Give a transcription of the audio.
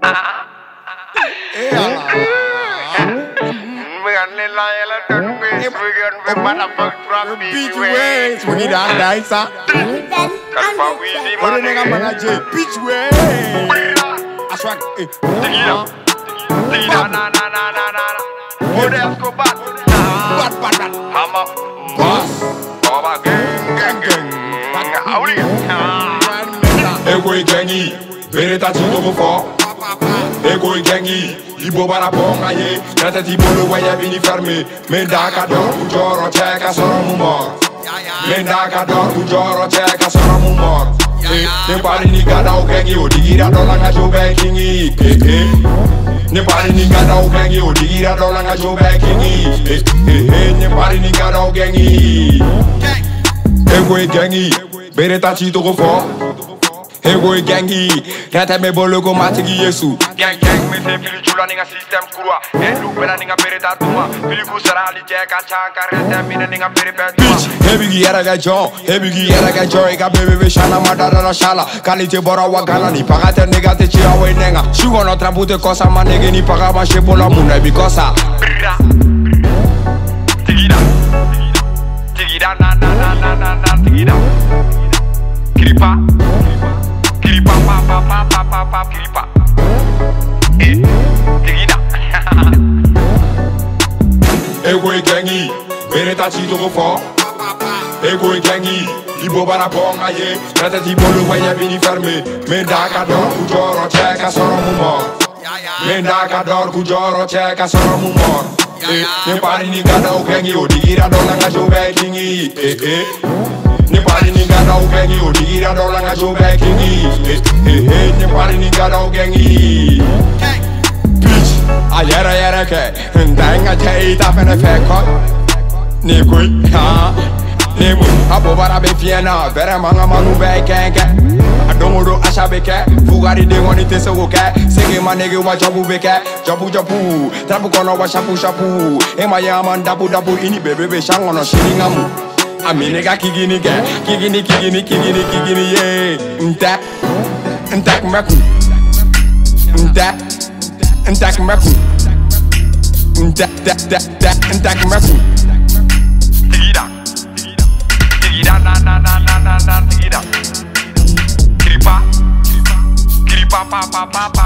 Beach waves, we need our dancer. What nigga manager? Beach waves. Aswag. Bad. Boss. Ego gengi, vereta tito mo fo. Ego gengi, ibo bara ponga ye. Nata ti bolo waya bini ferme. Menda do ujoro cheka soro mu mor. Menda do ujoro cheka soro mu mor. Ne pari ni gada o gengi o digira dola nga jo bekingi. Ne pari ni gada o gengi o digira dola nga jo bekingi. Ne pari ni gada o gengi. Ego gengi, vereta tito go fo. Ego gengi, nata me bolo go matigi yesu. Gang me se fili chula ninga system kurwa. Elu bela ninga bereta tuma. Fili kusara li jeka chanka rete mine ninga berepet. Bitch, heavy giera ga jo, ega bebe shana madara la shala. Kalite bora wagala ni pagate nega te chia we nenga. Shugo no trabute kosa manege ni pagaba shepola muna bikosa. Tigida na tigida. Kripa. Kiripa pa kiripa. Tigida. Ego gengi, vereta chito go fo. Ego gengi, ibo bara ponga ye. Nata ti bolo waya bini ferme. Menda kador ujoro cheka soro mu mor. Menda kador ujoro cheka soro mu mor. Ne pari ni gada o gengi o digira dola nga jo bekingi. Ne pari ni gada o gengi o digira dola nga jo bekingi. Ne pari ni gada o gengi. Bitch, ayera ke ndanga teita fene feko. Ni kui ha. Ni mu abo bara be fiena, vera manga manu be kenke. Adomodo ashabeke, fugari de ngoni te sogoke. Sege manege wa jabu beke, jabu. Trabu kono wa shapu. Ema yaman dabu ini bebe shangono shiningamu. Aminega kigini ye. Ntak meku. Ntak meku. Ntak meku. Tigida na tigida. Kripa pa